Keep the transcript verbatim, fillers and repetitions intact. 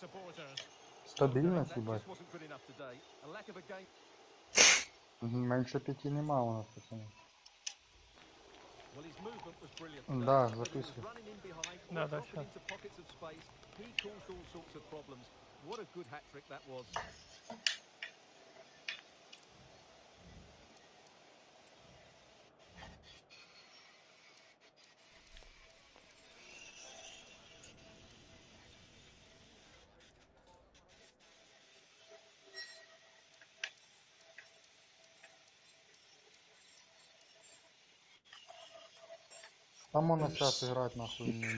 Стабільність, їбать. Менше п'яти нема у нас, пацани. Да, записуй. Да, да, все. Там можна зараз грати нахуй.